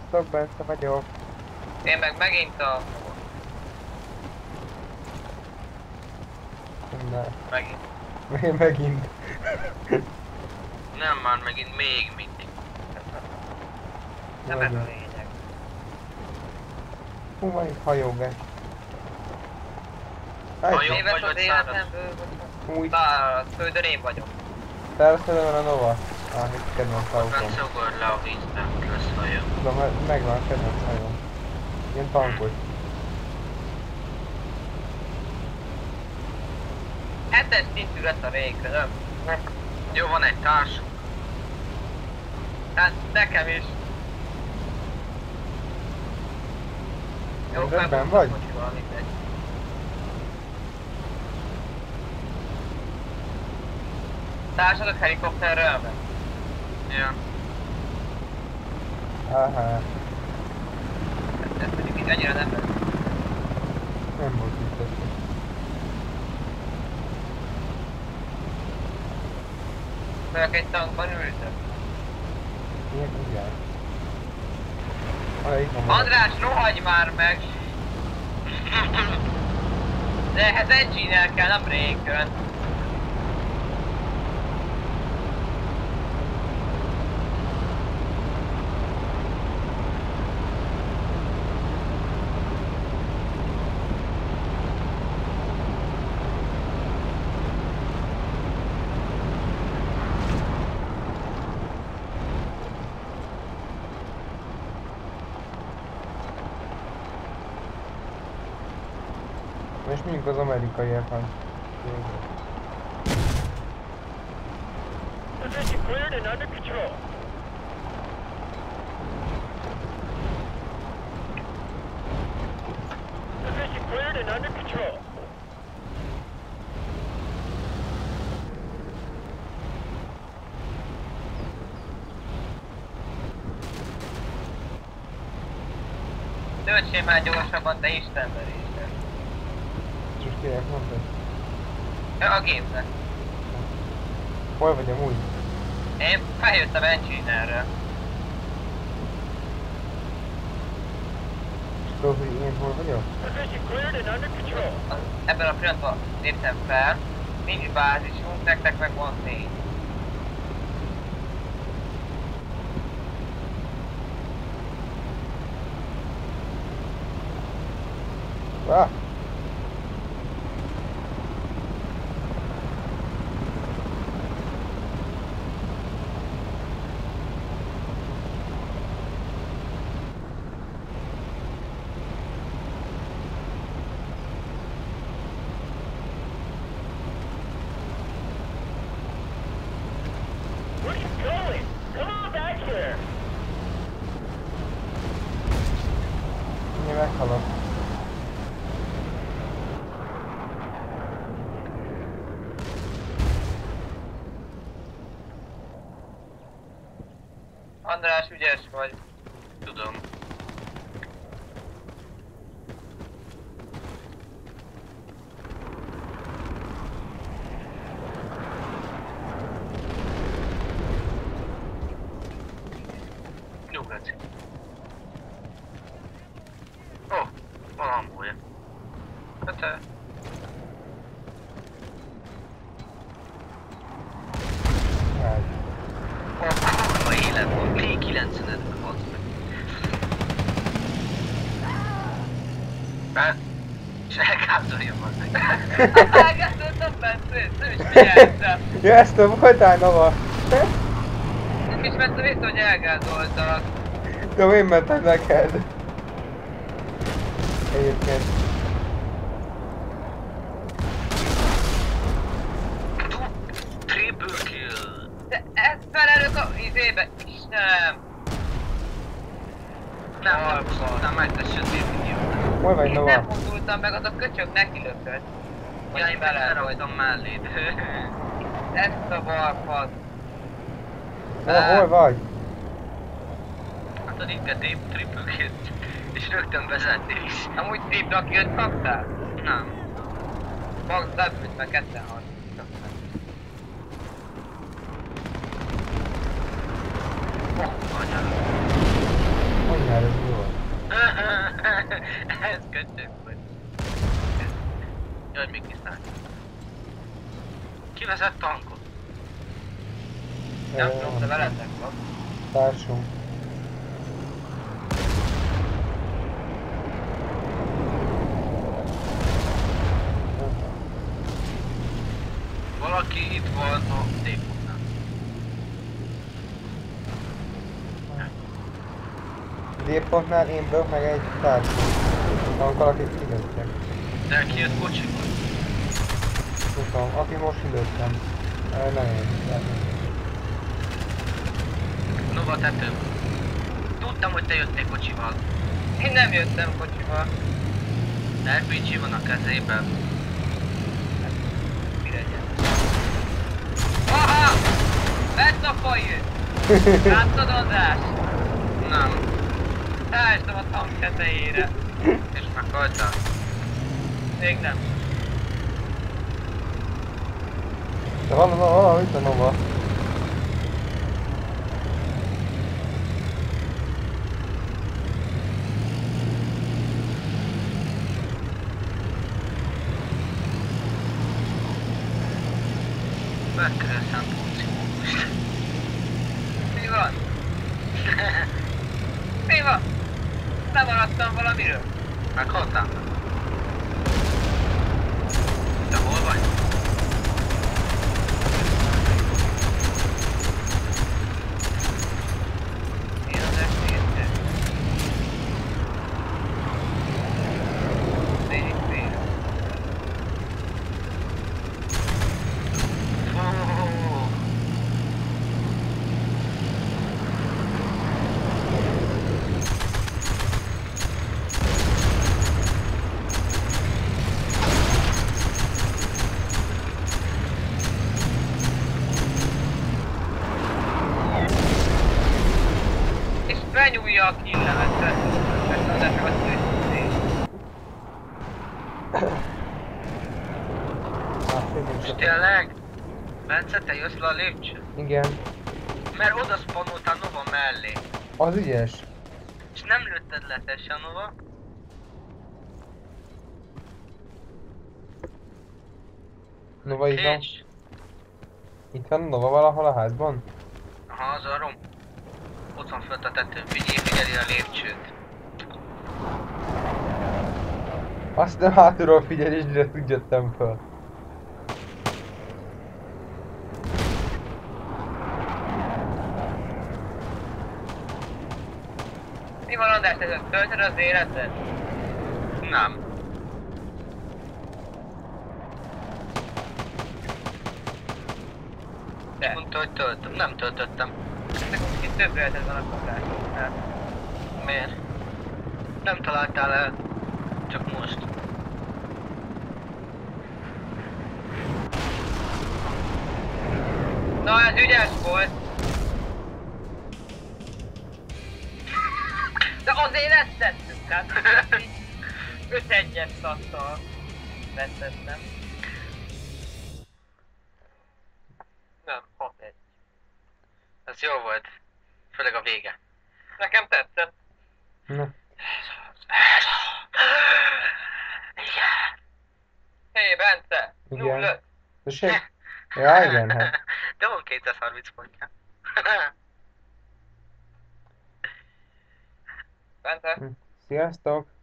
Sziasztok, Bence vagyok. Én meg megint a... Ne. Megint. Megint. Nem már megint még mindig. Nem ez a lényeg. Hú, van itt hajógás. Hajó? Éves vagy az száraz? életemből, vagy... Úgy. Szárazföldön én vagyok. Felszedem a Nova. Itt kedvenc Aztán autóm. szogor le a vízbe, lesz hajó. Tudom, megvan a kedvenc hajóm. Ilyen tankos. Hetes szintű lesz a végközöm. Jó, van egy társunk. Hát nekem is. Rendben vagy? kocsival, mindegy. Társadok helikopterről meg? Ja. Aha, Ez pedig így annyira nem lesz. nem volt biztos. Mert egy tankban ültök. Ilyen ugyan. Itt van. András, rohagy már meg! De ehhez engine-el kell, nem rékön. És mondjuk az amerikaiak van. Position cleared and under control. Position cleared and under control. Töltsél már gyorsabban, de istenverésre. Csak kérek, mondtad. Ja, a gépnek. Hol vagy amúgy? Én feljöttem engine-erről. És tudod, hogy én hol vagyok? Position cleared and under control. Ebben a pillanatban léptem fel. Nincs bázisunk, nektek meg van 4. Ah! Where you going? Come on back here. Én meghalok. András, ügyes vagy. Tudom. Nyugat. Ó, van hangolja. Hát Hát. a élet van, P90-et az meg. Hát, és elgázolja meg. Elgázoltam Bencét, nem is figyeltem. Ja, ezt a voltál, Nova! Nem is vettem észre, hogy elgázoltak. De én mentem neked. Egyébként. Triple kill. De ezt felelök a izébe. Istenem. Nem pusztultam meg, te sötét idióta. Hol vagy, Én Nova? nem mozdultam meg, az a köcsög neki lökött. Ja, én belerajtam melléd. Ezt a balfasz. Hol vagy? Hát itt a triple kill. És rögtön vezetnél is. Amúgy tripla killt kaptál? Nem. Max lebült, meg ketten harcoltak. Anyám. Mondjál Ez köcsög vagy. Jaj, még kiszállt. Ki vezet tankot? Nem tudom, de veletek van. Társunk. Valaki itt van a dépónál. D-pontnál én bők meg egy társunk. Tankkal, akit kilőttek. De ki jött kocsival? Tudom, aki most kilőttem. Nem én. Nova tető. Tudtam, hogy te jöttél kocsival. Én nem jöttem kocsival. RPG van a kezében. Aha! Vedd a fajét! Láttad, András? Nem. Álltam a tank tetejére. És meghaltál. Még nem. De van itt a Nova. Megkeresem Pócimódust. Mi van? Mi van? Lemaradtam valamiről. Meghaltál? Te hol vagy? Én az FTS-et. És benyúlja a killemet, mert az ezek a tűzés. És tényleg? Bence, te jössz le a lépcsőn? Igen. Mert oda spawnoltál Nova mellé. Az ügyes. És nem lőtted le te se Nova. Nova itt van. Kécs. Itt van Nova valahol a házban? Aha, az a rom. Ott van fönt a tetőn, figyeli a lépcsőt. Azt nem hátulról figyelj, és direkt úgy jöttem föl. Mi van, András, ez töltöd az életed? Nem. De. Mondta, hogy töltöm. Nem töltöttem. Nekünk kicsit több életed van a kapásoknál. Miért? Nem találtál el. Csak most. Na, ez ügyes volt. De azért ezt tettük, hát 5-1-es szattal vesztettem. Nem, 6-1. Ez jó volt. Főleg a vége. Nekem tetszett. Na. Igen. Hé, Bence! Igen. 0-5. Tessék? Ja, igen, hát. De van 230 pontja. Bence? Sziasztok!